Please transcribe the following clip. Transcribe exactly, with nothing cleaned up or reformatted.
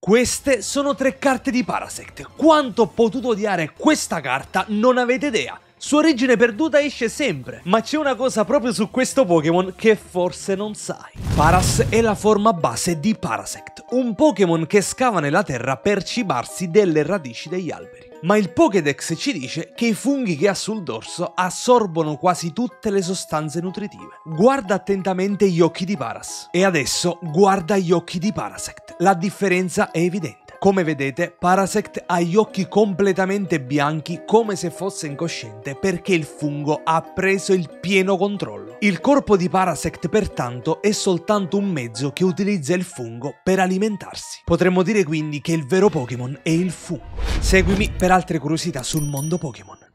Queste sono tre carte di Parasect. Quanto ho potuto odiare questa carta non avete idea. Sua origine perduta esce sempre, ma c'è una cosa proprio su questo Pokémon che forse non sai. Paras è la forma base di Parasect, un Pokémon che scava nella terra per cibarsi delle radici degli alberi. Ma il Pokédex ci dice che i funghi che ha sul dorso assorbono quasi tutte le sostanze nutritive. Guarda attentamente gli occhi di Paras. E adesso guarda gli occhi di Parasect. La differenza è evidente. Come vedete, Parasect ha gli occhi completamente bianchi come se fosse incosciente perché il fungo ha preso il pieno controllo. Il corpo di Parasect pertanto è soltanto un mezzo che utilizza il fungo per alimentarsi. Potremmo dire quindi che il vero Pokémon è il fungo. Seguimi per altre curiosità sul mondo Pokémon.